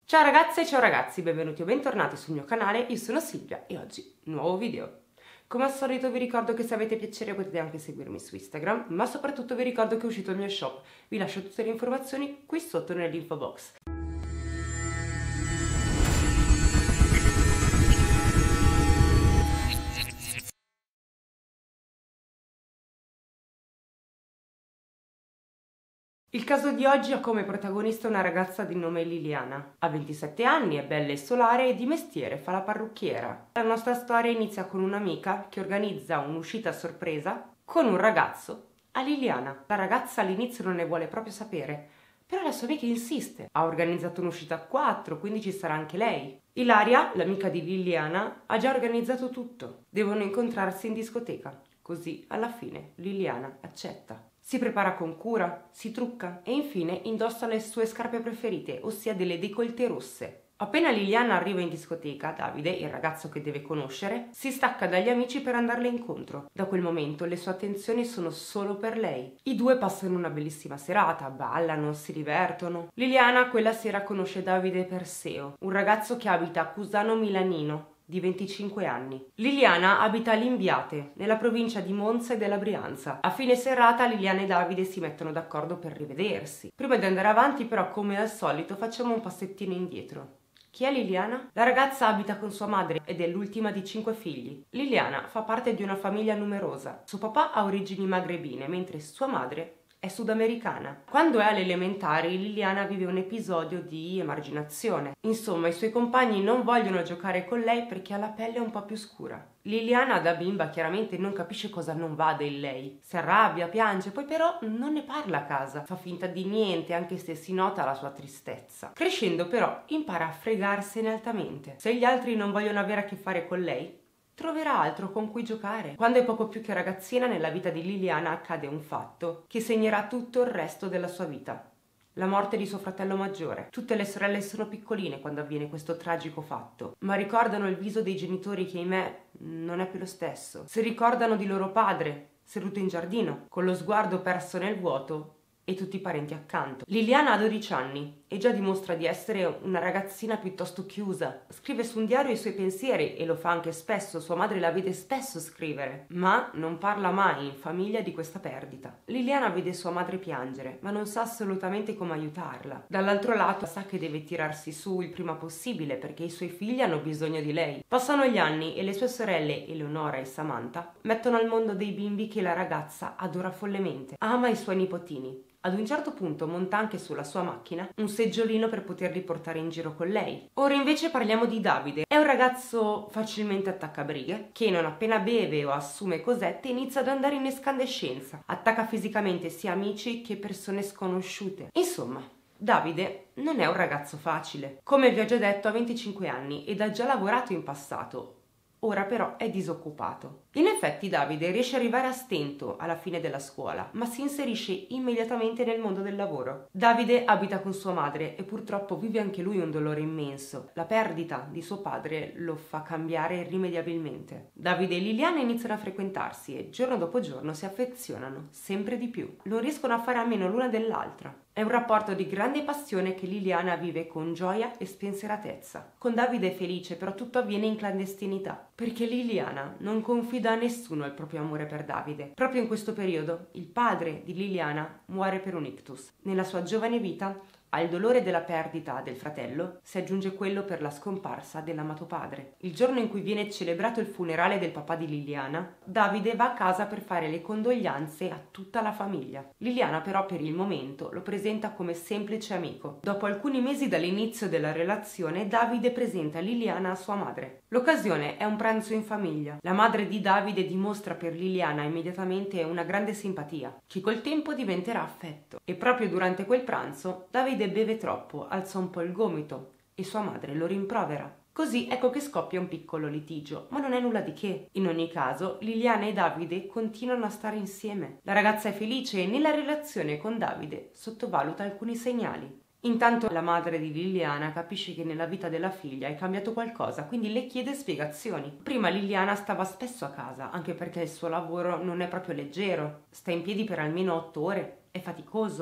Ciao ragazze e ciao ragazzi, benvenuti o bentornati sul mio canale, io sono Silvia e oggi nuovo video. Come al solito vi ricordo che se avete piacere potete anche seguirmi su Instagram, ma soprattutto vi ricordo che è uscito il mio shop, vi lascio tutte le informazioni qui sotto nell'info box. Il caso di oggi ha come protagonista una ragazza di nome Liliana. Ha 27 anni, è bella e solare e di mestiere fa la parrucchiera. La nostra storia inizia con un'amica che organizza un'uscita a sorpresa con un ragazzo a Liliana. La ragazza all'inizio non ne vuole proprio sapere, però la sua amica insiste. Ha organizzato un'uscita a 4, quindi ci sarà anche lei. Ilaria, l'amica di Liliana, ha già organizzato tutto. Devono incontrarsi in discoteca. Così, alla fine, Liliana accetta. Si prepara con cura, si trucca e infine indossa le sue scarpe preferite, ossia delle décolleté rosse. Appena Liliana arriva in discoteca, Davide, il ragazzo che deve conoscere, si stacca dagli amici per andarle incontro. Da quel momento le sue attenzioni sono solo per lei. I due passano una bellissima serata, ballano, si divertono. Liliana quella sera conosce Davide Perseo, un ragazzo che abita a Cusano Milanino, di 25 anni. Liliana abita a Limbiate, nella provincia di Monza e della Brianza. A fine serata Liliana e Davide si mettono d'accordo per rivedersi. Prima di andare avanti però, come al solito, facciamo un passettino indietro. Chi è Liliana? La ragazza abita con sua madre ed è l'ultima di 5 figli. Liliana fa parte di una famiglia numerosa. Suo papà ha origini magrebine, mentre sua madre è sudamericana. Quando è alle elementari, Liliana vive un episodio di emarginazione. Insomma, i suoi compagni non vogliono giocare con lei perché ha la pelle un po' più scura. Liliana da bimba chiaramente non capisce cosa non vada in lei. Si arrabbia, piange, poi però non ne parla a casa. Fa finta di niente, anche se si nota la sua tristezza. Crescendo però impara a fregarsene altamente. Se gli altri non vogliono avere a che fare con lei, troverà altro con cui giocare. Quando è poco più che ragazzina, nella vita di Liliana accade un fatto che segnerà tutto il resto della sua vita. La morte di suo fratello maggiore. Tutte le sorelle sono piccoline quando avviene questo tragico fatto, ma ricordano il viso dei genitori che, ahimè, non è più lo stesso. Si ricordano di loro padre, seduto in giardino, con lo sguardo perso nel vuoto e tutti i parenti accanto. Liliana ha 12 anni e già dimostra di essere una ragazzina piuttosto chiusa. Scrive su un diario i suoi pensieri e lo fa anche spesso, sua madre la vede spesso scrivere, ma non parla mai in famiglia di questa perdita. Liliana vede sua madre piangere, ma non sa assolutamente come aiutarla. Dall'altro lato sa che deve tirarsi su il prima possibile perché i suoi figli hanno bisogno di lei. Passano gli anni e le sue sorelle, Eleonora e Samantha, mettono al mondo dei bimbi che la ragazza adora follemente. Ama i suoi nipotini. Ad un certo punto monta anche sulla sua macchina un seggiolino per poterli portare in giro con lei. Ora invece parliamo di Davide. È un ragazzo facilmente attaccabrighe che non appena beve o assume cosette inizia ad andare in escandescenza. Attacca fisicamente sia amici che persone sconosciute. Insomma, Davide non è un ragazzo facile. Come vi ho già detto, ha 25 anni ed ha già lavorato in passato. Ora però è disoccupato. In effetti Davide riesce ad arrivare a stento alla fine della scuola, ma si inserisce immediatamente nel mondo del lavoro. Davide abita con sua madre e purtroppo vive anche lui un dolore immenso. La perdita di suo padre lo fa cambiare irrimediabilmente. Davide e Liliana iniziano a frequentarsi e giorno dopo giorno si affezionano sempre di più. Non riescono a fare a meno l'una dell'altra. È un rapporto di grande passione che Liliana vive con gioia e spensieratezza. Con Davide è felice, però tutto avviene in clandestinità, perché Liliana non confida a nessuno il proprio amore per Davide. Proprio in questo periodo, il padre di Liliana muore per un ictus. Nella sua giovane vita, al dolore della perdita del fratello si aggiunge quello per la scomparsa dell'amato padre. Il giorno in cui viene celebrato il funerale del papà di Liliana, Davide va a casa per fare le condoglianze a tutta la famiglia. Liliana però per il momento lo presenta come semplice amico. Dopo alcuni mesi dall'inizio della relazione, Davide presenta Liliana a sua madre. L'occasione è un pranzo in famiglia. La madre di Davide dimostra per Liliana immediatamente una grande simpatia, che col tempo diventerà affetto. E proprio durante quel pranzo, Davide beve troppo, alza un po' il gomito e sua madre lo rimprovera. Così ecco che scoppia un piccolo litigio, ma non è nulla di che. In ogni caso, Liliana e Davide continuano a stare insieme. La ragazza è felice e nella relazione con Davide sottovaluta alcuni segnali. Intanto la madre di Liliana capisce che nella vita della figlia è cambiato qualcosa, quindi le chiede spiegazioni. Prima Liliana stava spesso a casa, anche perché il suo lavoro non è proprio leggero. Sta in piedi per almeno 8 ore, è faticoso.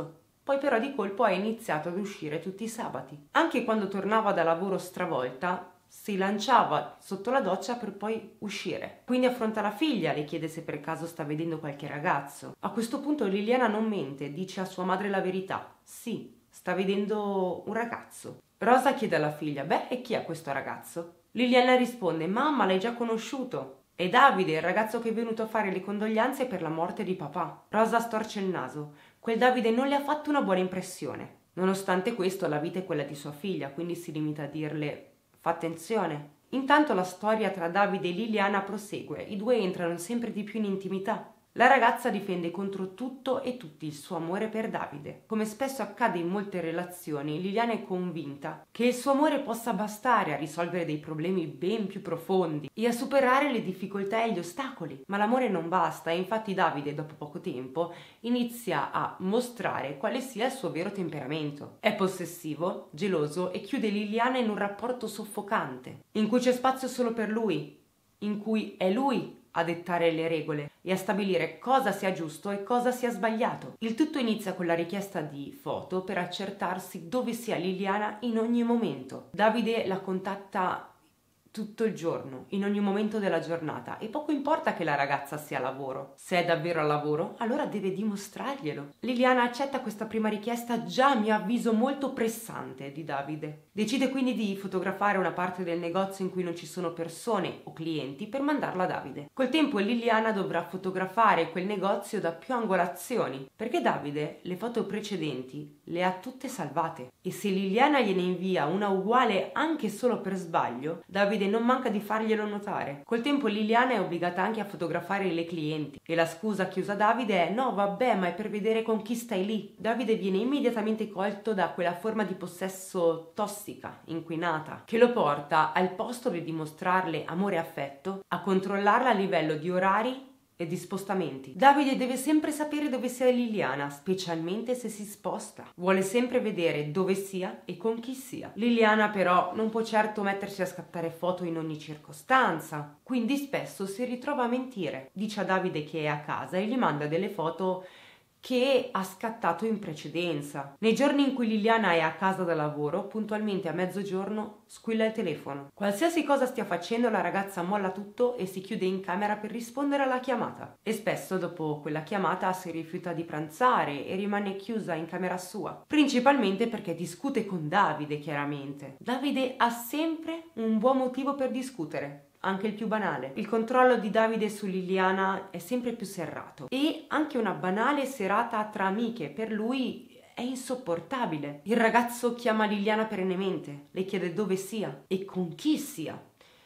Poi però di colpo ha iniziato ad uscire tutti i sabati. Anche quando tornava da lavoro stravolta, si lanciava sotto la doccia per poi uscire. Quindi affronta la figlia, le chiede se per caso sta vedendo qualche ragazzo. A questo punto Liliana non mente, dice a sua madre la verità. Sì, sta vedendo un ragazzo. Rosa chiede alla figlia: beh, e chi è questo ragazzo? Liliana risponde: mamma, l'hai già conosciuto. È Davide, il ragazzo che è venuto a fare le condoglianze per la morte di papà. Rosa storce il naso. Quel Davide non le ha fatto una buona impressione. Nonostante questo, la vita è quella di sua figlia, quindi si limita a dirle: fa attenzione. Intanto la storia tra Davide e Liliana prosegue. I due entrano sempre di più in intimità. La ragazza difende contro tutto e tutti il suo amore per Davide. Come spesso accade in molte relazioni, Liliana è convinta che il suo amore possa bastare a risolvere dei problemi ben più profondi e a superare le difficoltà e gli ostacoli. Ma l'amore non basta e infatti Davide, dopo poco tempo, inizia a mostrare quale sia il suo vero temperamento. È possessivo, geloso e chiude Liliana in un rapporto soffocante, in cui c'è spazio solo per lui, in cui è lui a dettare le regole e a stabilire cosa sia giusto e cosa sia sbagliato. Il tutto inizia con la richiesta di foto per accertarsi dove sia Liliana in ogni momento. Davide la contatta tutto il giorno, in ogni momento della giornata, e poco importa che la ragazza sia a lavoro. Se è davvero a lavoro, allora deve dimostrarglielo. Liliana accetta questa prima richiesta, già a mio avviso molto pressante, di Davide. Decide quindi di fotografare una parte del negozio in cui non ci sono persone o clienti per mandarla a Davide. Col tempo Liliana dovrà fotografare quel negozio da più angolazioni, perché Davide le foto precedenti le ha tutte salvate. E se Liliana gliene invia una uguale anche solo per sbaglio, Davide non manca di farglielo notare. Col tempo Liliana è obbligata anche a fotografare le clienti e la scusa che usa Davide è: no vabbè, ma è per vedere con chi stai lì. Davide viene immediatamente colto da quella forma di possesso tossica, inquinata, che lo porta, al posto di dimostrarle amore e affetto, a controllarla a livello di orari e di spostamenti. Davide deve sempre sapere dove sia Liliana, specialmente se si sposta. Vuole sempre vedere dove sia e con chi sia. Liliana però non può certo mettersi a scattare foto in ogni circostanza, quindi spesso si ritrova a mentire. Dice a Davide che è a casa e gli manda delle foto che ha scattato in precedenza. Nei giorni in cui Liliana è a casa da lavoro, puntualmente a mezzogiorno squilla il telefono. Qualsiasi cosa stia facendo, la ragazza molla tutto e si chiude in camera per rispondere alla chiamata. E spesso dopo quella chiamata si rifiuta di pranzare e rimane chiusa in camera sua, principalmente perché discute con Davide, chiaramente. Davide ha sempre un buon motivo per discutere, anche il più banale. Il controllo di Davide su Liliana è sempre più serrato e anche una banale serata tra amiche per lui è insopportabile. Il ragazzo chiama Liliana perennemente, le chiede dove sia e con chi sia.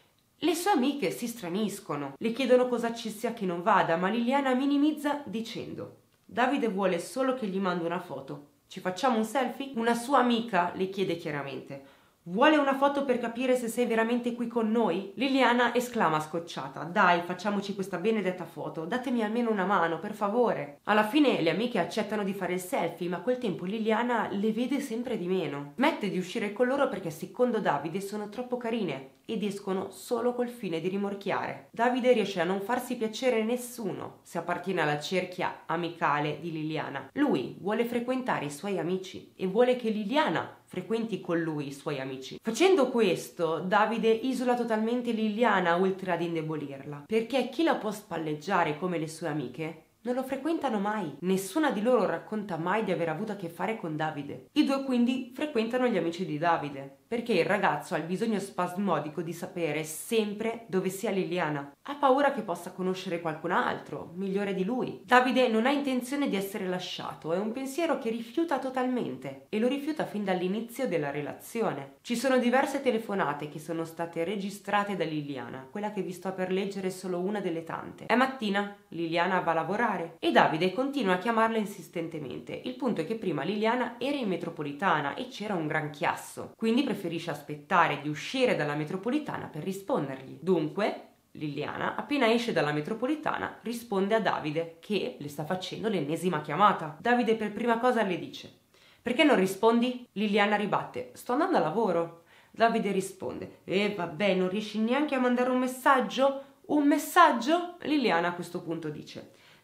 Le sue amiche si straniscono, le chiedono cosa ci sia che non vada, ma Liliana minimizza dicendo: Davide vuole solo che gli mando una foto. Ci facciamo un selfie? Una sua amica le chiede chiaramente: vuole una foto per capire se sei veramente qui con noi? Liliana esclama scocciata: dai, facciamoci questa benedetta foto, datemi almeno una mano, per favore. Alla fine le amiche accettano di fare il selfie, ma col tempo Liliana le vede sempre di meno. Smette di uscire con loro perché secondo Davide sono troppo carine ed escono solo col fine di rimorchiare. Davide riesce a non farsi piacere nessuno se appartiene alla cerchia amicale di Liliana. Lui vuole frequentare i suoi amici e vuole che Liliana frequenti con lui i suoi amici. Facendo questo, Davide isola totalmente Liliana oltre ad indebolirla, perché chi la può spalleggiare come le sue amiche non lo frequentano mai. Nessuna di loro racconta mai di aver avuto a che fare con Davide. I due quindi frequentano gli amici di Davide, perché il ragazzo ha il bisogno spasmodico di sapere sempre dove sia Liliana. Ha paura che possa conoscere qualcun altro, migliore di lui. Davide non ha intenzione di essere lasciato, è un pensiero che rifiuta totalmente e lo rifiuta fin dall'inizio della relazione. Ci sono diverse telefonate che sono state registrate da Liliana, quella che vi sto per leggere è solo una delle tante. È mattina, Liliana va a lavorare e Davide continua a chiamarla insistentemente. Il punto è che prima Liliana era in metropolitana e c'era un gran chiasso, quindi preferisce aspettare di uscire dalla metropolitana per rispondergli. Dunque Liliana, appena esce dalla metropolitana, risponde a Davide che le sta facendo l'ennesima chiamata. Davide per prima cosa le dice: perché non rispondi? Liliana ribatte: sto andando a lavoro. Davide risponde: vabbè, non riesci neanche a mandare un messaggio? Un messaggio? Liliana a questo punto dice: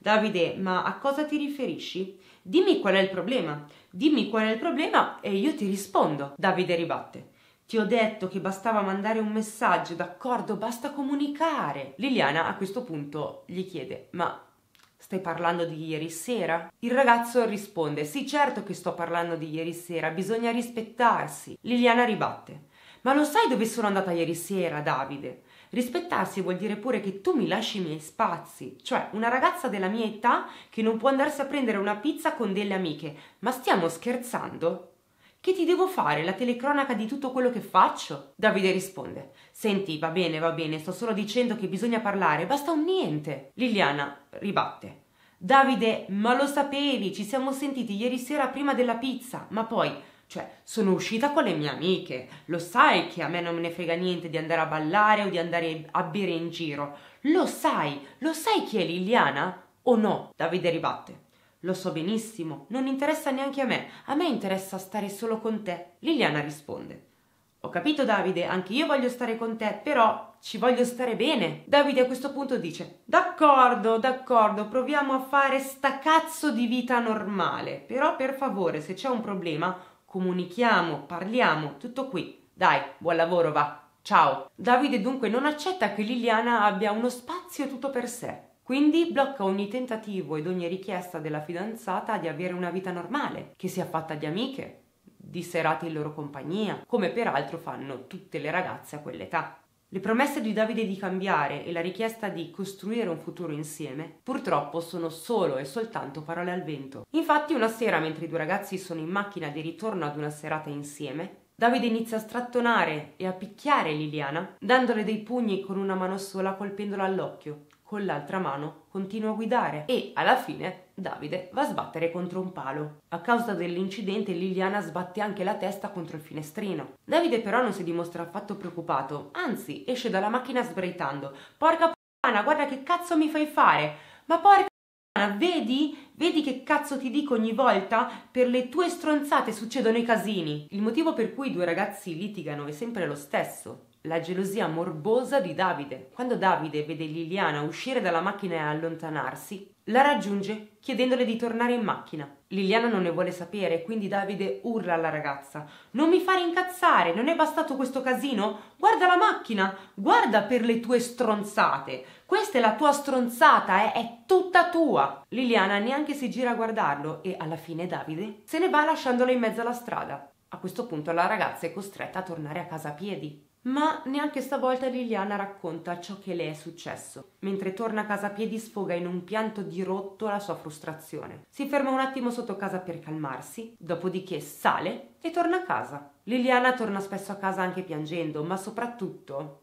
Davide, ma a cosa ti riferisci? Dimmi qual è il problema. Dimmi qual è il problema e io ti rispondo. Davide ribatte. Ti ho detto che bastava mandare un messaggio, d'accordo? Basta comunicare. Liliana a questo punto gli chiede, ma stai parlando di ieri sera? Il ragazzo risponde, sì, certo che sto parlando di ieri sera, bisogna rispettarsi. Liliana ribatte, ma lo sai dove sono andata ieri sera, Davide? Rispettarsi vuol dire pure che tu mi lasci i miei spazi, cioè una ragazza della mia età che non può andarsi a prendere una pizza con delle amiche. Ma stiamo scherzando? Che ti devo fare? La telecronaca di tutto quello che faccio? Davide risponde, senti, va bene, sto solo dicendo che bisogna parlare, basta un niente. Liliana ribatte, Davide, ma lo sapevi, ci siamo sentiti ieri sera prima della pizza, ma poi, cioè, sono uscita con le mie amiche, lo sai che a me non me ne frega niente di andare a ballare o di andare a bere in giro, lo sai chi è Liliana? O no? Davide ribatte. Lo so benissimo, non interessa neanche a me interessa stare solo con te. Liliana risponde, ho capito Davide, anche io voglio stare con te, però ci voglio stare bene. Davide a questo punto dice, d'accordo, proviamo a fare sta cazzo di vita normale, però per favore se c'è un problema comunichiamo, parliamo, tutto qui. Dai, buon lavoro, va. Ciao. Davide dunque non accetta che Liliana abbia uno spazio tutto per sé. Quindi blocca ogni tentativo ed ogni richiesta della fidanzata di avere una vita normale, che sia fatta di amiche, di serate in loro compagnia, come peraltro fanno tutte le ragazze a quell'età. Le promesse di Davide di cambiare e la richiesta di costruire un futuro insieme, purtroppo sono solo e soltanto parole al vento. Infatti una sera, mentre i due ragazzi sono in macchina di ritorno ad una serata insieme, Davide inizia a strattonare e a picchiare Liliana, dandole dei pugni con una mano sola colpendola all'occhio. Con l'altra mano continua a guidare e, alla fine, Davide va a sbattere contro un palo. A causa dell'incidente Liliana sbatte anche la testa contro il finestrino. Davide però non si dimostra affatto preoccupato, anzi esce dalla macchina sbraitando. Porca puttana, guarda che cazzo mi fai fare! Ma porca puttana, vedi? Vedi che cazzo ti dico ogni volta? Per le tue stronzate succedono i casini. Il motivo per cui i due ragazzi litigano è sempre lo stesso. La gelosia morbosa di Davide. Quando Davide vede Liliana uscire dalla macchina e allontanarsi, la raggiunge chiedendole di tornare in macchina. Liliana non ne vuole sapere, quindi Davide urla alla ragazza: non mi fare incazzare, non è bastato questo casino? Guarda la macchina, guarda per le tue stronzate. Questa è la tua stronzata, è tutta tua. Liliana neanche si gira a guardarlo e alla fine Davide se ne va lasciandola in mezzo alla strada. A questo punto la ragazza è costretta a tornare a casa a piedi. Ma neanche stavolta Liliana racconta ciò che le è successo. Mentre torna a casa a piedi sfoga in un pianto dirotto la sua frustrazione. Si ferma un attimo sotto casa per calmarsi, dopodiché sale e torna a casa. Liliana torna spesso a casa anche piangendo, ma soprattutto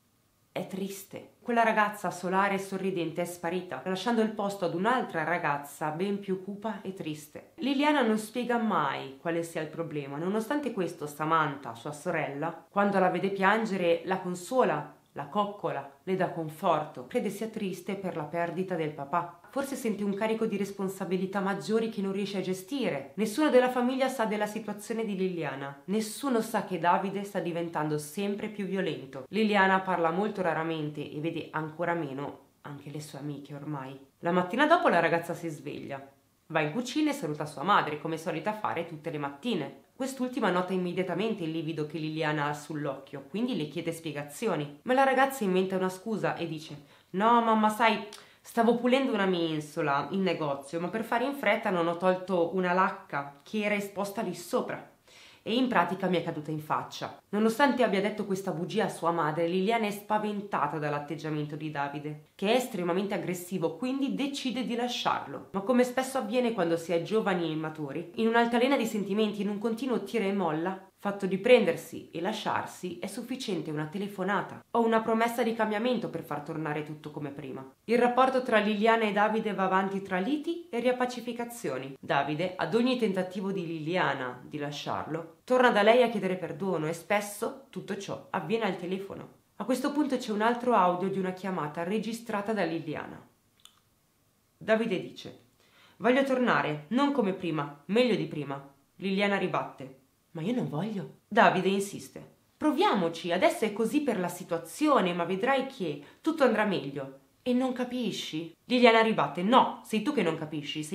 è triste. Quella ragazza solare e sorridente è sparita, lasciando il posto ad un'altra ragazza ben più cupa e triste. Liliana non spiega mai quale sia il problema, nonostante questo Samantha, sua sorella, quando la vede piangere, la consola, la coccola, le dà conforto, crede sia triste per la perdita del papà. Forse sente un carico di responsabilità maggiori che non riesce a gestire. Nessuno della famiglia sa della situazione di Liliana. Nessuno sa che Davide sta diventando sempre più violento. Liliana parla molto raramente e vede ancora meno anche le sue amiche ormai. La mattina dopo la ragazza si sveglia. Va in cucina e saluta sua madre, come è solita fare tutte le mattine. Quest'ultima nota immediatamente il livido che Liliana ha sull'occhio, quindi le chiede spiegazioni. Ma la ragazza inventa una scusa e dice: no mamma, sai, stavo pulendo una mensola in negozio, ma per fare in fretta non ho tolto una lacca che era esposta lì sopra e in pratica mi è caduta in faccia. Nonostante abbia detto questa bugia a sua madre, Liliana è spaventata dall'atteggiamento di Davide, che è estremamente aggressivo, quindi decide di lasciarlo. Ma come spesso avviene quando si è giovani e immaturi, in un'altalena di sentimenti, in un continuo tira e molla, fatto di prendersi e lasciarsi, è sufficiente una telefonata o una promessa di cambiamento per far tornare tutto come prima. Il rapporto tra Liliana e Davide va avanti tra liti e riappacificazioni. Davide, ad ogni tentativo di Liliana di lasciarlo, torna da lei a chiedere perdono e spesso tutto ciò avviene al telefono. A questo punto c'è un altro audio di una chiamata registrata da Liliana. Davide dice: voglio tornare, non come prima, meglio di prima. Liliana ribatte: ma io non voglio. Davide insiste: proviamoci, adesso è così per la situazione, ma vedrai che tutto andrà meglio. E non capisci? Liliana ribatte: no, sei tu che non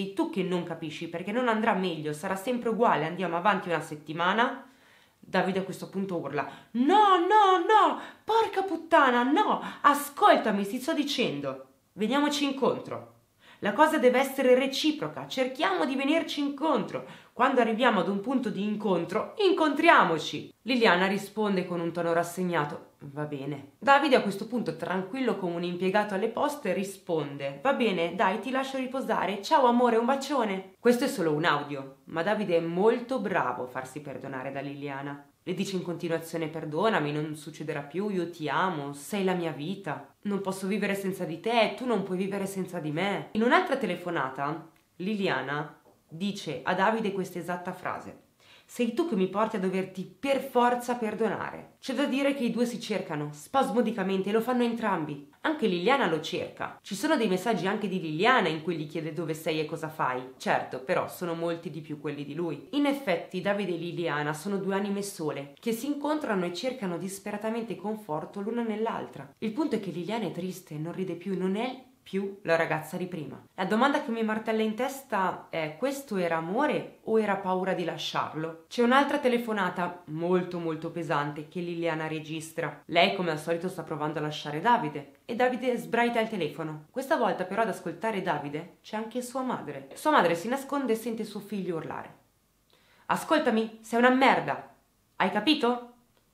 capisci perché non andrà meglio, sarà sempre uguale, andiamo avanti una settimana. Davide a questo punto urla: no, no, no, porca puttana, no, ascoltami, ti sto dicendo, veniamoci incontro. La cosa deve essere reciproca, cerchiamo di venirci incontro. Quando arriviamo ad un punto di incontro, incontriamoci. Liliana risponde con un tono rassegnato: va bene. Davide a questo punto, tranquillo come un impiegato alle poste, risponde: va bene, dai, ti lascio riposare. Ciao amore, un bacione. Questo è solo un audio, ma Davide è molto bravo a farsi perdonare da Liliana. Le dice in continuazione: perdonami, non succederà più, io ti amo, sei la mia vita, non posso vivere senza di te, tu non puoi vivere senza di me. In un'altra telefonata, Liliana dice a Davide questa esatta frase: sei tu che mi porti a doverti per forza perdonare. C'è da dire che i due si cercano spasmodicamente e lo fanno entrambi. Anche Liliana lo cerca. Ci sono dei messaggi anche di Liliana in cui gli chiede dove sei e cosa fai. Certo, però sono molti di più quelli di lui. In effetti Davide e Liliana sono due anime sole che si incontrano e cercano disperatamente conforto l'una nell'altra. Il punto è che Liliana è triste, non ride più, non è più la ragazza di prima. La domanda che mi martella in testa è: questo era amore o era paura di lasciarlo? C'è un'altra telefonata molto pesante che Liliana registra. Lei come al solito sta provando a lasciare Davide e Davide sbraita il telefono. Questa volta però ad ascoltare Davide c'è anche sua madre. Sua madre si nasconde e sente suo figlio urlare: ascoltami, sei una merda, hai capito?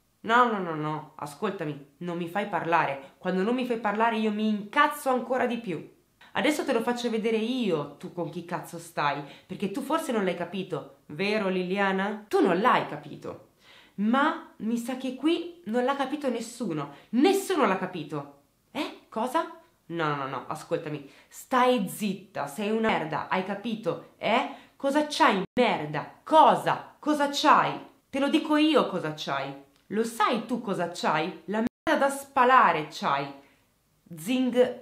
No, ascoltami, non mi fai parlare. Quando non mi fai parlare io mi incazzo ancora di più. Adesso te lo faccio vedere io tu con chi cazzo stai, perché tu forse non l'hai capito, vero Liliana? Tu non l'hai capito, ma mi sa che qui non l'ha capito nessuno. Nessuno l'ha capito. Cosa? No, ascoltami, stai zitta, sei una merda, hai capito? Cosa c'hai, merda? Cosa c'hai? Te lo dico io cosa c'hai. Lo sai tu cosa c'hai? La merda da spalare c'hai. Zing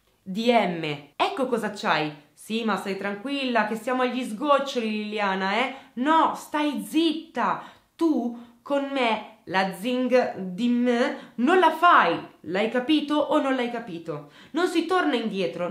DM. Ecco cosa c'hai. Sì, ma stai tranquilla che siamo agli sgoccioli, Liliana, No, stai zitta. Tu con me la zing di me non la fai. L'hai capito o non l'hai capito? Non si torna indietro.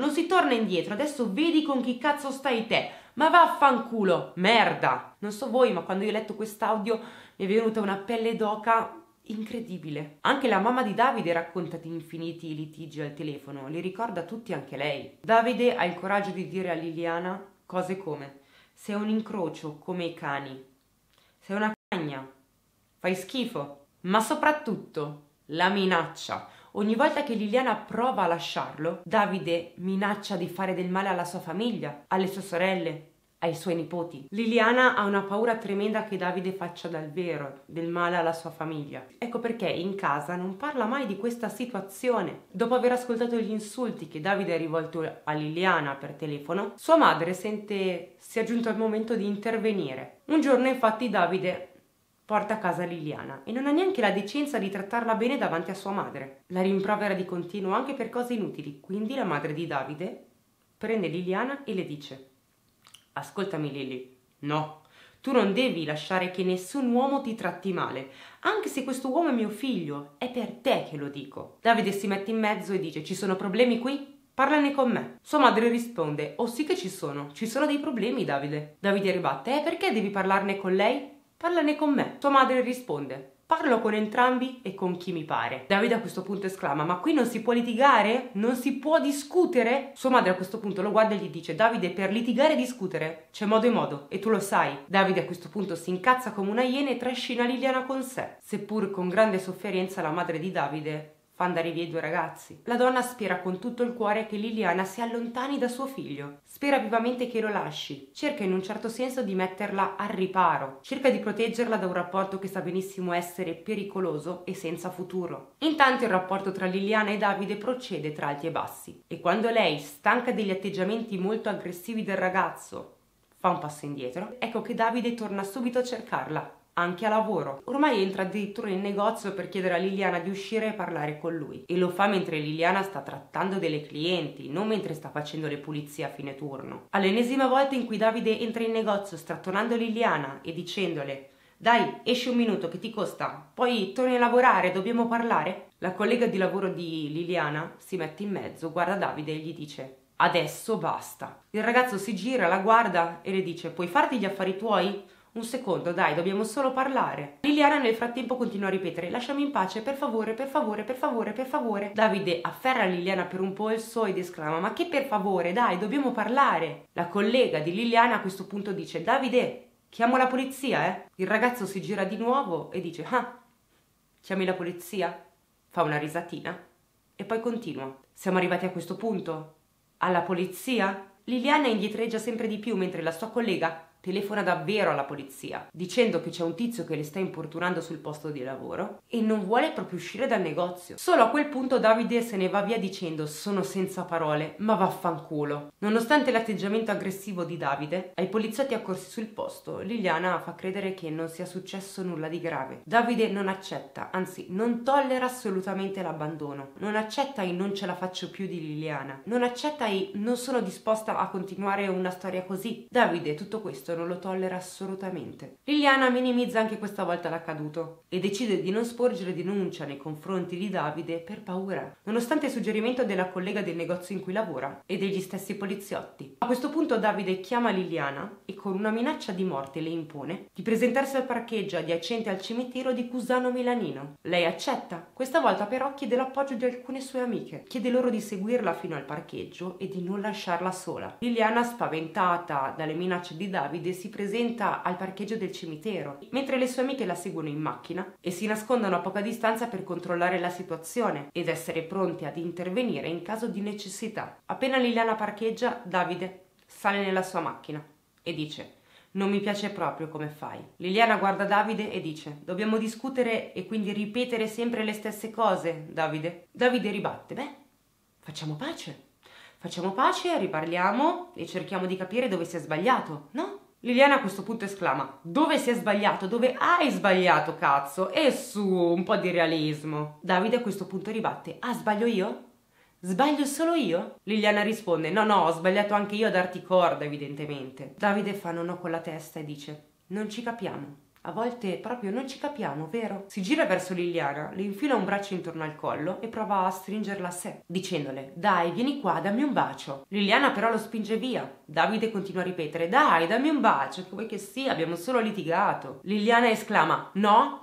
Adesso vedi con chi cazzo stai te. Ma vaffanculo, merda. Non so voi, ma quando io ho letto quest'audio mi è venuta una pelle d'oca incredibile. Anche la mamma di Davide racconta di infiniti litigi al telefono, li ricorda tutti anche lei. Davide ha il coraggio di dire a Liliana cose come: sei un incrocio come i cani, sei una cagna, fai schifo, ma soprattutto la minaccia. Ogni volta che Liliana prova a lasciarlo, Davide minaccia di fare del male alla sua famiglia, alle sue sorelle, ai suoi nipoti. Liliana ha una paura tremenda che Davide faccia davvero del male alla sua famiglia. Ecco perché in casa non parla mai di questa situazione. Dopo aver ascoltato gli insulti che Davide ha rivolto a Liliana per telefono, sua madre sente sia giunto il momento di intervenire. Un giorno infatti Davide porta a casa Liliana e non ha neanche la decenza di trattarla bene davanti a sua madre. La rimprovera di continuo anche per cose inutili. Quindi la madre di Davide prende Liliana e le dice: ascoltami Lily, no, tu non devi lasciare che nessun uomo ti tratti male, anche se questo uomo è mio figlio, è per te che lo dico. Davide si mette in mezzo e dice: ci sono problemi qui? Parlane con me. Sua madre risponde: oh sì che ci sono dei problemi Davide. Davide ribatte: perché devi parlarne con lei? Parlane con me. Sua madre risponde: parlo con entrambi e con chi mi pare. Davide a questo punto esclama: ma qui non si può litigare? Non si può discutere? Sua madre a questo punto lo guarda e gli dice: Davide, per litigare e discutere c'è modo e modo, e tu lo sai. Davide a questo punto si incazza come una iena e trascina Liliana con sé. Seppur con grande sofferenza, la madre di Davide fa andare via i due ragazzi. La donna spera con tutto il cuore che Liliana si allontani da suo figlio. Spera vivamente che lo lasci. Cerca in un certo senso di metterla al riparo. Cerca di proteggerla da un rapporto che sa benissimo essere pericoloso e senza futuro. Intanto il rapporto tra Liliana e Davide procede tra alti e bassi. E quando lei, stanca degli atteggiamenti molto aggressivi del ragazzo, fa un passo indietro, ecco che Davide torna subito a cercarla. Anche a lavoro. Ormai entra addirittura in negozio per chiedere a Liliana di uscire e parlare con lui. E lo fa mentre Liliana sta trattando delle clienti, non mentre sta facendo le pulizie a fine turno. All'ennesima volta in cui Davide entra in negozio strattonando Liliana e dicendole: Dai, esci un minuto, che ti costa? Poi torni a lavorare, dobbiamo parlare. La collega di lavoro di Liliana si mette in mezzo, guarda Davide e gli dice: adesso basta. Il ragazzo si gira, la guarda e le dice: puoi farti gli affari tuoi? Un secondo, dai, dobbiamo solo parlare. Liliana nel frattempo continua a ripetere: lasciami in pace, per favore, per favore, per favore, per favore. Davide afferra Liliana per un polso ed esclama: ma che per favore, dai, dobbiamo parlare. La collega di Liliana a questo punto dice: Davide, chiamo la polizia, eh? Il ragazzo si gira di nuovo e dice: ah, chiami la polizia? Fa una risatina e poi continua: siamo arrivati a questo punto? Alla polizia? Liliana indietreggia sempre di più mentre la sua collega telefona davvero alla polizia, dicendo che c'è un tizio che le sta importunando sul posto di lavoro e non vuole proprio uscire dal negozio. Solo a quel punto Davide se ne va via dicendo: sono senza parole, ma vaffanculo. Nonostante l'atteggiamento aggressivo di Davide, ai poliziotti accorsi sul posto, Liliana fa credere che non sia successo nulla di grave. Davide non accetta, anzi non tollera assolutamente l'abbandono, non accetta i non ce la faccio più di Liliana, non accetta i non sono disposta a continuare una storia così. Davide tutto questo non lo tollera assolutamente. Liliana minimizza anche questa volta l'accaduto e decide di non sporgere denuncia nei confronti di Davide per paura, nonostante il suggerimento della collega del negozio in cui lavora e degli stessi poliziotti. A questo punto Davide chiama Liliana e con una minaccia di morte le impone di presentarsi al parcheggio adiacente al cimitero di Cusano Milanino. Lei accetta, questa volta però chiede l'appoggio di alcune sue amiche, chiede loro di seguirla fino al parcheggio e di non lasciarla sola. Liliana, spaventata dalle minacce di Davide, si presenta al parcheggio del cimitero, mentre le sue amiche la seguono in macchina e si nascondono a poca distanza per controllare la situazione ed essere pronti ad intervenire in caso di necessità. Appena Liliana parcheggia, Davide sale nella sua macchina e dice: non mi piace proprio come fai. Liliana guarda Davide e dice: dobbiamo discutere e quindi ripetere sempre le stesse cose, Davide? Davide ribatte: beh, facciamo pace. Facciamo pace, riparliamo e cerchiamo di capire dove si è sbagliato, no? Liliana a questo punto esclama: dove si è sbagliato? Dove hai sbagliato, cazzo? E su, un po' di realismo. Davide a questo punto ribatte: ah, sbaglio io? Sbaglio solo io? Liliana risponde: no, ho sbagliato anche io a darti corda, evidentemente. Davide fa no con la testa e dice: non ci capiamo. A volte proprio non ci capiamo, vero? Si gira verso Liliana, le infila un braccio intorno al collo e prova a stringerla a sé, dicendole: dai, vieni qua, dammi un bacio. Liliana però lo spinge via. Davide continua a ripetere: dai, dammi un bacio, che vuoi che sia, abbiamo solo litigato. Liliana esclama: no,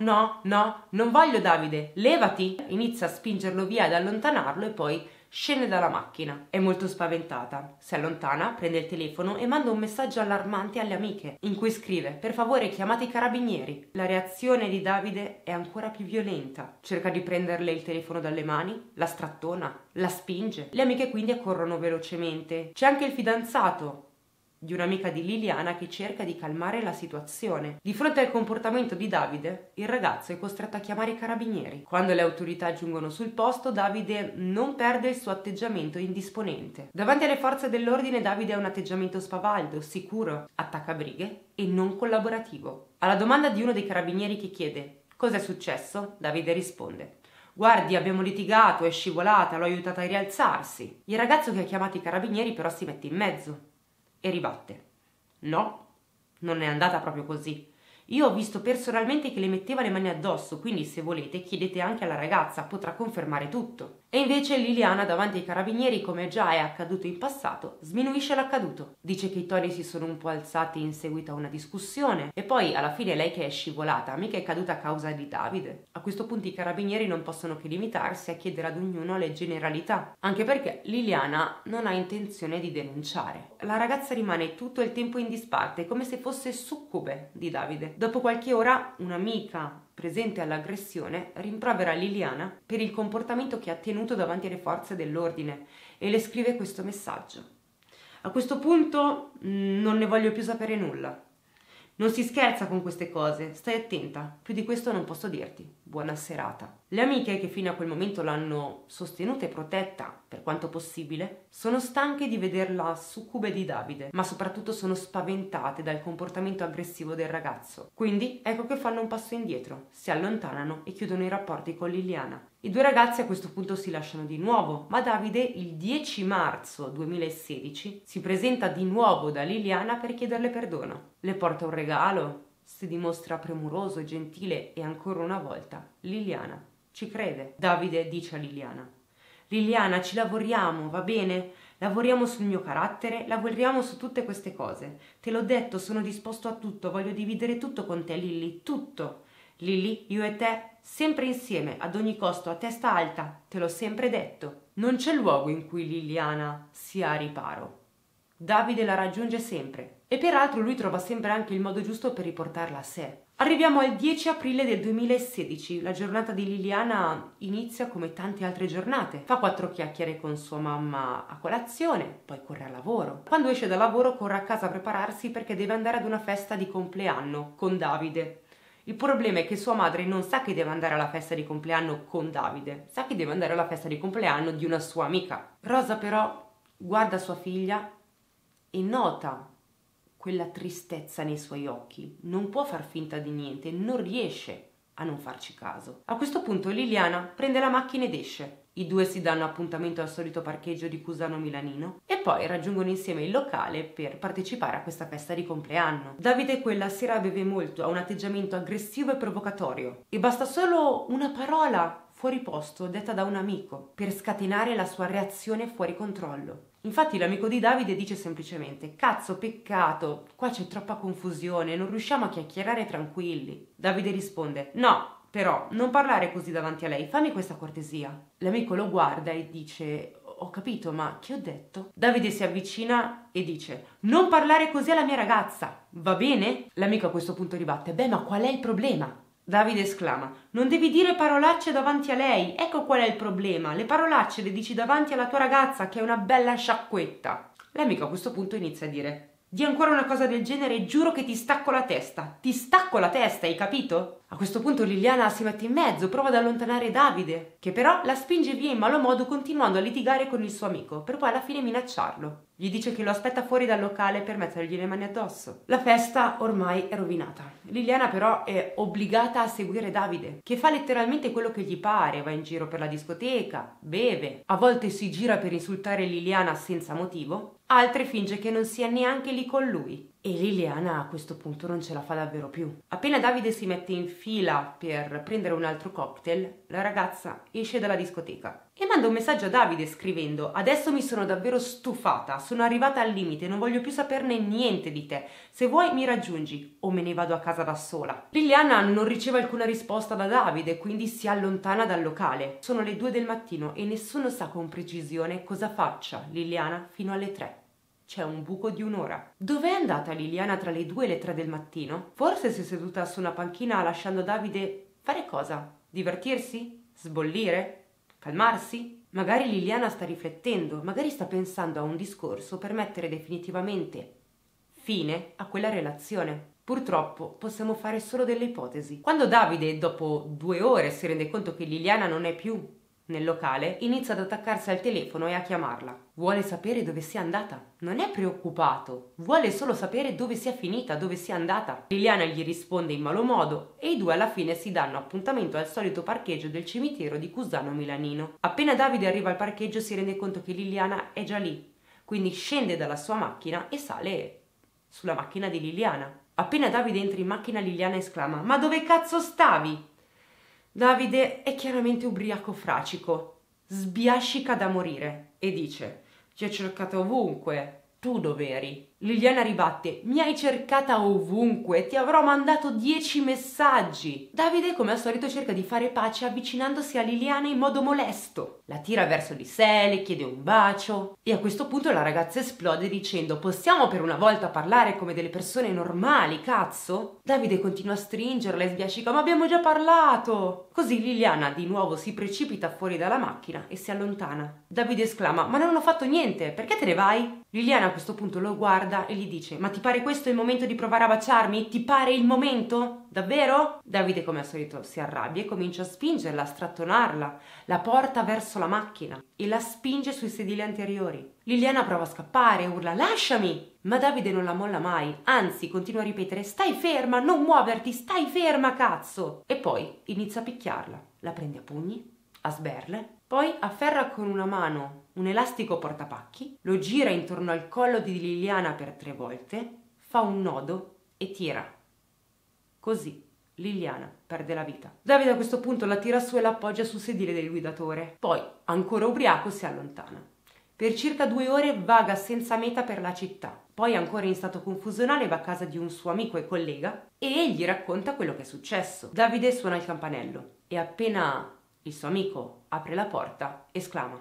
non voglio Davide, levati! Inizia a spingerlo via ed allontanarlo e poi scende dalla macchina. È molto spaventata. Si allontana, prende il telefono e manda un messaggio allarmante alle amiche, in cui scrive: per favore chiamate i carabinieri. La reazione di Davide è ancora più violenta. Cerca di prenderle il telefono dalle mani, la strattona, la spinge. Le amiche quindi accorrono velocemente. C'è anche il fidanzato di un'amica di Liliana che cerca di calmare la situazione. Di fronte al comportamento di Davide, il ragazzo è costretto a chiamare i carabinieri. Quando le autorità giungono sul posto, Davide non perde il suo atteggiamento indisponente. Davanti alle forze dell'ordine, Davide ha un atteggiamento spavaldo, sicuro, attaccabrighe e non collaborativo. Alla domanda di uno dei carabinieri che chiede: cos'è successo? Davide risponde: guardi, abbiamo litigato, è scivolata, l'ho aiutata a rialzarsi. Il ragazzo che ha chiamato i carabinieri però si mette in mezzo e ribatte: no, non è andata proprio così. Io ho visto personalmente che le metteva le mani addosso, quindi se volete chiedete anche alla ragazza, potrà confermare tutto. E invece Liliana davanti ai carabinieri, come già è accaduto in passato, sminuisce l'accaduto. Dice che i toni si sono un po' alzati in seguito a una discussione e poi alla fine lei che è scivolata, mica è caduta a causa di Davide. A questo punto i carabinieri non possono che limitarsi a chiedere ad ognuno le generalità, anche perché Liliana non ha intenzione di denunciare. La ragazza rimane tutto il tempo in disparte, come se fosse succube di Davide. Dopo qualche ora, un'amica presente all'aggressione rimprovera Liliana per il comportamento che ha tenuto davanti alle forze dell'ordine e le scrive questo messaggio: a questo punto non ne voglio più sapere nulla. Non si scherza con queste cose, stai attenta, più di questo non posso dirti. Buona serata. Le amiche, che fino a quel momento l'hanno sostenuta e protetta per quanto possibile, sono stanche di vederla succube di Davide, ma soprattutto sono spaventate dal comportamento aggressivo del ragazzo. Quindi ecco che fanno un passo indietro, si allontanano e chiudono i rapporti con Liliana. I due ragazzi a questo punto si lasciano di nuovo, ma Davide il 10 marzo 2016 si presenta di nuovo da Liliana per chiederle perdono. Le porta un regalo, si dimostra premuroso, gentile e ancora una volta Liliana ci crede. Davide dice a Liliana: Liliana, ci lavoriamo, va bene? Lavoriamo sul mio carattere, lavoriamo su tutte queste cose. Te l'ho detto, sono disposto a tutto, voglio dividere tutto con te, Lilli, tutto. Lilli, io e te, sempre insieme, ad ogni costo, a testa alta, te l'ho sempre detto. Non c'è luogo in cui Liliana sia a riparo. Davide la raggiunge sempre e peraltro lui trova sempre anche il modo giusto per riportarla a sé. Arriviamo al 10 aprile del 2016, la giornata di Liliana inizia come tante altre giornate. Fa 4 chiacchiere con sua mamma a colazione, poi corre al lavoro. Quando esce dal lavoro corre a casa a prepararsi perché deve andare ad una festa di compleanno con Davide. Il problema è che sua madre non sa che deve andare alla festa di compleanno con Davide, sa che deve andare alla festa di compleanno di una sua amica. Rosa però guarda sua figlia e nota quella tristezza nei suoi occhi, non può far finta di niente, non riesce a non farci caso. A questo punto Liliana prende la macchina ed esce. I due si danno appuntamento al solito parcheggio di Cusano Milanino e poi raggiungono insieme il locale per partecipare a questa festa di compleanno. Davide quella sera beve molto, ha un atteggiamento aggressivo e provocatorio e basta solo una parola fuori posto detta da un amico per scatenare la sua reazione fuori controllo. Infatti l'amico di Davide dice semplicemente: cazzo, peccato, qua c'è troppa confusione, non riusciamo a chiacchierare tranquilli. Davide risponde: no, però non parlare così davanti a lei, fammi questa cortesia. L'amico lo guarda e dice: ho capito, ma che ho detto? Davide si avvicina e dice: non parlare così alla mia ragazza, va bene? L'amico a questo punto ribatte: beh, ma qual è il problema? Davide esclama: non devi dire parolacce davanti a lei, ecco qual è il problema, le parolacce le dici davanti alla tua ragazza che è una bella sciacquetta. L'amico a questo punto inizia a dire: di ancora una cosa del genere e giuro che ti stacco la testa, hai capito? A questo punto Liliana si mette in mezzo, prova ad allontanare Davide, che però la spinge via in malo modo continuando a litigare con il suo amico, per poi alla fine minacciarlo. Gli dice che lo aspetta fuori dal locale per mettergli le mani addosso. La festa ormai è rovinata. Liliana però è obbligata a seguire Davide, che fa letteralmente quello che gli pare, va in giro per la discoteca, beve, a volte si gira per insultare Liliana senza motivo, altre finge che non sia neanche lì con lui. E Liliana a questo punto non ce la fa davvero più. Appena Davide si mette in fila per prendere un altro cocktail, la ragazza esce dalla discoteca e manda un messaggio a Davide scrivendo: adesso mi sono davvero stufata, sono arrivata al limite, non voglio più saperne niente di te, se vuoi mi raggiungi o me ne vado a casa da sola. Liliana non riceve alcuna risposta da Davide, quindi si allontana dal locale. Sono le 2 del mattino e nessuno sa con precisione cosa faccia Liliana fino alle 3. C'è un buco di un'ora. Dov'è andata Liliana tra le 2 e le 3 del mattino? Forse si è seduta su una panchina lasciando Davide fare cosa? Divertirsi? Sbollire? Calmarsi? Magari Liliana sta riflettendo, magari sta pensando a un discorso per mettere definitivamente fine a quella relazione. Purtroppo possiamo fare solo delle ipotesi. Quando Davide, dopo 2 ore, si rende conto che Liliana non è più nel locale, inizia ad attaccarsi al telefono e a chiamarla. Vuole sapere dove sia andata. Non è preoccupato, vuole solo sapere dove sia finita, dove sia andata. Liliana gli risponde in malo modo e i due alla fine si danno appuntamento al solito parcheggio del cimitero di Cusano Milanino. Appena Davide arriva al parcheggio si rende conto che Liliana è già lì, quindi scende dalla sua macchina e sale sulla macchina di Liliana. Appena Davide entra in macchina Liliana esclama: ma dove cazzo stavi? Davide è chiaramente ubriaco fracico, sbiascica da morire e dice: ti ho cercata ovunque, tu dov'eri? Liliana ribatte: mi hai cercata ovunque, ti avrò mandato 10 messaggi. Davide come al solito cerca di fare pace avvicinandosi a Liliana in modo molesto. La tira verso di sé, le chiede un bacio e a questo punto la ragazza esplode dicendo: possiamo per una volta parlare come delle persone normali, cazzo? Davide continua a stringerla e sbiascica: ma abbiamo già parlato. Così Liliana di nuovo si precipita fuori dalla macchina e si allontana. Davide esclama: ma non ho fatto niente, perché te ne vai? Liliana a questo punto lo guarda e gli dice: ma ti pare questo il momento di provare a baciarmi? Ti pare il momento? Davvero? Davide come al solito si arrabbia e comincia a spingerla, a strattonarla, la porta verso la macchina e la spinge sui sedili anteriori. Liliana prova a scappare, urla: lasciami! Ma Davide non la molla mai, anzi continua a ripetere: stai ferma, non muoverti, stai ferma, cazzo! E poi inizia a picchiarla, la prende a pugni, a sberle, poi afferra con una mano un elastico portapacchi, lo gira intorno al collo di Liliana per 3 volte, fa un nodo e tira. Così Liliana perde la vita. Davide a questo punto la tira su e la appoggia sul sedile del guidatore. Poi, ancora ubriaco, si allontana. Per circa 2 ore vaga senza meta per la città. Poi, ancora in stato confusionale, va a casa di un suo amico e collega e gli racconta quello che è successo. Davide suona il campanello e appena il suo amico apre la porta, esclama: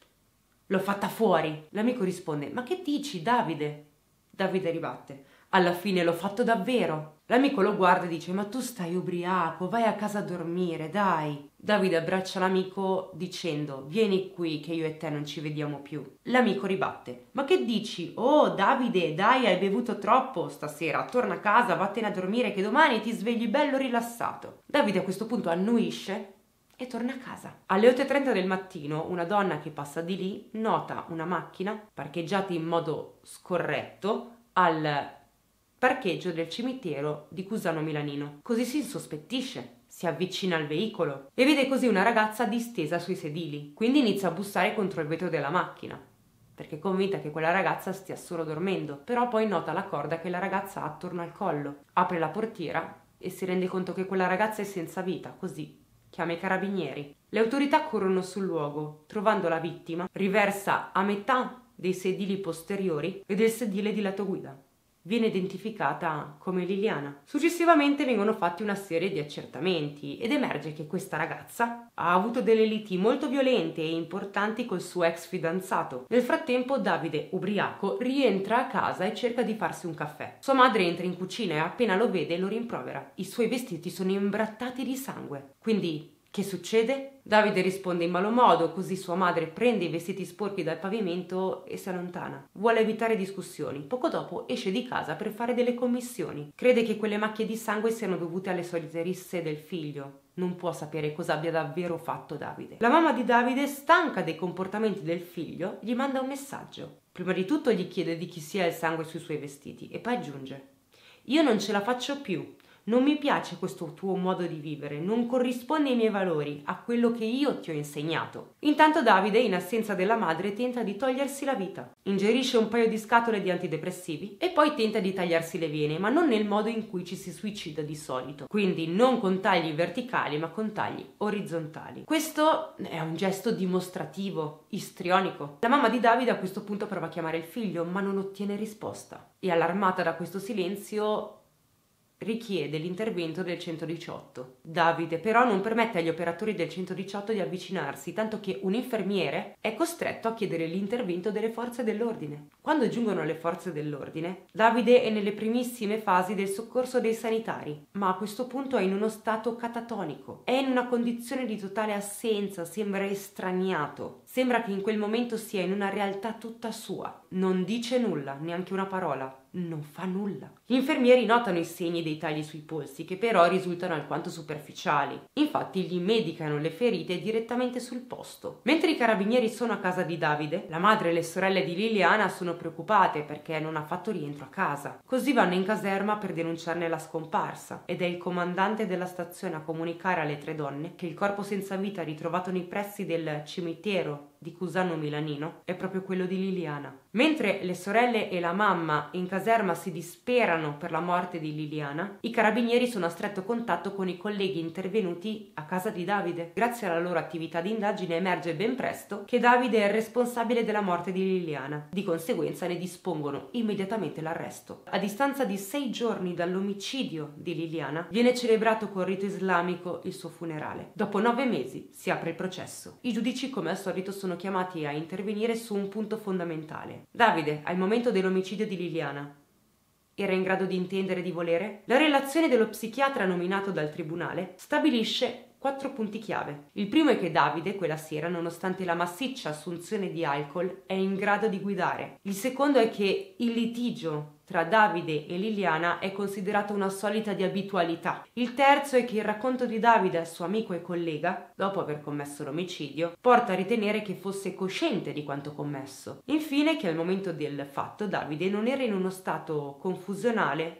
"L'ho fatta fuori!" L'amico risponde: "Ma che dici, Davide?" Davide ribatte: "Alla fine l'ho fatto davvero." L'amico lo guarda e dice: "Ma tu stai ubriaco, vai a casa a dormire, dai." Davide abbraccia l'amico dicendo: "Vieni qui che io e te non ci vediamo più." L'amico ribatte: "Ma che dici? Oh Davide, dai, hai bevuto troppo stasera, torna a casa, vattene a dormire che domani ti svegli bello rilassato." Davide a questo punto annuisce e torna a casa. Alle 8:30 del mattino una donna che passa di lì nota una macchina parcheggiata in modo scorretto al parcheggio del cimitero di Cusano Milanino. Così si insospettisce, si avvicina al veicolo e vede così una ragazza distesa sui sedili. Quindi inizia a bussare contro il vetro della macchina, perché è convinta che quella ragazza stia solo dormendo. Però poi nota la corda che la ragazza ha attorno al collo. Apre la portiera e si rende conto che quella ragazza è senza vita, così chiama i carabinieri. Le autorità corrono sul luogo, trovando la vittima riversa a metà dei sedili posteriori e del sedile di lato guida. Viene identificata come Liliana. Successivamente vengono fatti una serie di accertamenti ed emerge che questa ragazza ha avuto delle liti molto violente e importanti col suo ex fidanzato. Nel frattempo Davide, ubriaco, rientra a casa e cerca di farsi un caffè. Sua madre entra in cucina e appena lo vede lo rimprovera. I suoi vestiti sono imbrattati di sangue. Quindi che succede? Davide risponde in malo modo, così sua madre prende i vestiti sporchi dal pavimento e si allontana. Vuole evitare discussioni. Poco dopo esce di casa per fare delle commissioni. Crede che quelle macchie di sangue siano dovute alle solite risse del figlio. Non può sapere cosa abbia davvero fatto Davide. La mamma di Davide, stanca dei comportamenti del figlio, gli manda un messaggio. Prima di tutto gli chiede di chi sia il sangue sui suoi vestiti e poi aggiunge: "Io non ce la faccio più. Non mi piace questo tuo modo di vivere, non corrisponde ai miei valori, a quello che io ti ho insegnato." Intanto Davide, in assenza della madre, tenta di togliersi la vita. Ingerisce un paio di scatole di antidepressivi e poi tenta di tagliarsi le vene, ma non nel modo in cui ci si suicida di solito. Quindi non con tagli verticali, ma con tagli orizzontali. Questo è un gesto dimostrativo, istrionico. La mamma di Davide a questo punto prova a chiamare il figlio, ma non ottiene risposta. E allarmata da questo silenzio richiede l'intervento del 118. Davide però non permette agli operatori del 118 di avvicinarsi, tanto che un infermiere è costretto a chiedere l'intervento delle forze dell'ordine. Quando giungono le forze dell'ordine, Davide è nelle primissime fasi del soccorso dei sanitari, ma a questo punto è in uno stato catatonico. È in una condizione di totale assenza, sembra estraniato. Sembra che in quel momento sia in una realtà tutta sua. Non dice nulla, neanche una parola. Non fa nulla. Gli infermieri notano i segni dei tagli sui polsi, che però risultano alquanto superficiali. Infatti gli medicano le ferite direttamente sul posto. Mentre i carabinieri sono a casa di Davide, la madre e le sorelle di Liliana sono preoccupate perché non ha fatto rientro a casa. Così vanno in caserma per denunciarne la scomparsa ed è il comandante della stazione a comunicare alle 3 donne che il corpo senza vita ritrovato nei pressi del cimitero di Cusano Milanino è proprio quello di Liliana. Mentre le sorelle e la mamma in caserma si disperano per la morte di Liliana, i carabinieri sono a stretto contatto con i colleghi intervenuti a casa di Davide. Grazie alla loro attività di indagine emerge ben presto che Davide è il responsabile della morte di Liliana. Di conseguenza ne dispongono immediatamente l'arresto. A distanza di 6 giorni dall'omicidio di Liliana viene celebrato col rito islamico il suo funerale. Dopo 9 mesi si apre il processo. I giudici, come al solito, sono chiamati a intervenire su un punto fondamentale. Davide, al momento dell'omicidio di Liliana, era in grado di intendere e di volere? La relazione dello psichiatra nominato dal tribunale stabilisce 4 punti chiave. Il primo è che Davide, quella sera, nonostante la massiccia assunzione di alcol, è in grado di guidare. Il secondo è che il litigio tra Davide e Liliana è considerato una solita di abitualità. Il terzo è che il racconto di Davide al suo amico e collega, dopo aver commesso l'omicidio, porta a ritenere che fosse cosciente di quanto commesso. Infine che al momento del fatto Davide non era in uno stato confusionale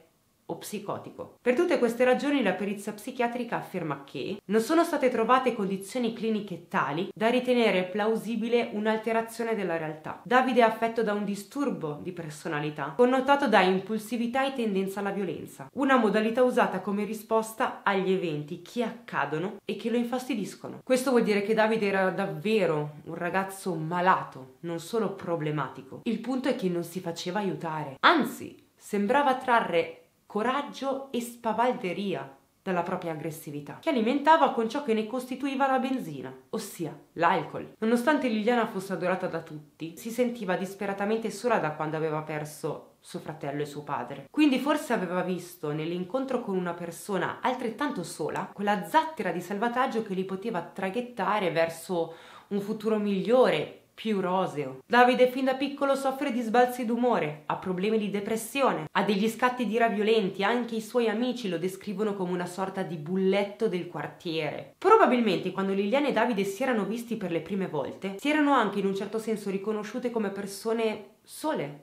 o psicotico. Per tutte queste ragioni la perizia psichiatrica afferma che non sono state trovate condizioni cliniche tali da ritenere plausibile un'alterazione della realtà. Davide è affetto da un disturbo di personalità connotato da impulsività e tendenza alla violenza, una modalità usata come risposta agli eventi che accadono e che lo infastidiscono. Questo vuol dire che Davide era davvero un ragazzo malato, non solo problematico. Il punto è che non si faceva aiutare, anzi sembrava trarre coraggio e spavalderia dalla propria aggressività, che alimentava con ciò che ne costituiva la benzina, ossia l'alcol. Nonostante Liliana fosse adorata da tutti, si sentiva disperatamente sola da quando aveva perso suo fratello e suo padre. Quindi forse aveva visto nell'incontro con una persona altrettanto sola quella zattera di salvataggio che li poteva traghettare verso un futuro migliore, più roseo. Davide fin da piccolo soffre di sbalzi d'umore, ha problemi di depressione, ha degli scatti di ira violenti, anche i suoi amici lo descrivono come una sorta di bulletto del quartiere. Probabilmente quando Liliana e Davide si erano visti per le prime volte, si erano anche in un certo senso riconosciute come persone sole,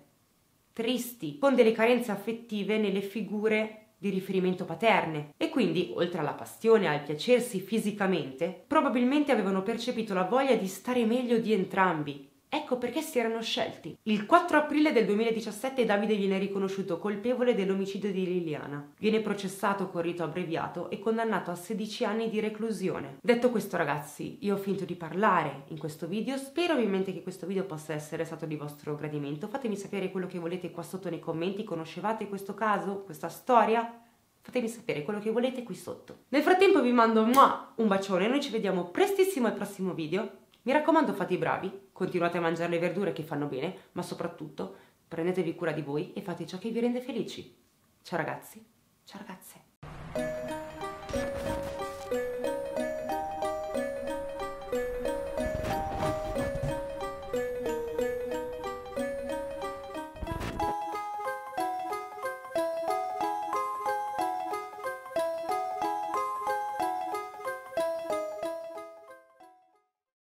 tristi, con delle carenze affettive nelle figure di riferimento paterne e quindi, oltre alla passione e al piacersi fisicamente, probabilmente avevano percepito la voglia di stare meglio di entrambi. Ecco perché si erano scelti. Il 4 aprile del 2017 Davide viene riconosciuto colpevole dell'omicidio di Liliana. Viene processato con rito abbreviato e condannato a 16 anni di reclusione. Detto questo, ragazzi, io ho finito di parlare in questo video. Spero ovviamente che questo video possa essere stato di vostro gradimento. Fatemi sapere quello che volete qua sotto nei commenti. Conoscevate questo caso? Questa storia? Fatemi sapere quello che volete qui sotto. Nel frattempo vi mando un bacione. Noi ci vediamo prestissimo al prossimo video. Mi raccomando, fate i bravi, continuate a mangiare le verdure che fanno bene, ma soprattutto prendetevi cura di voi e fate ciò che vi rende felici. Ciao ragazzi, ciao ragazze.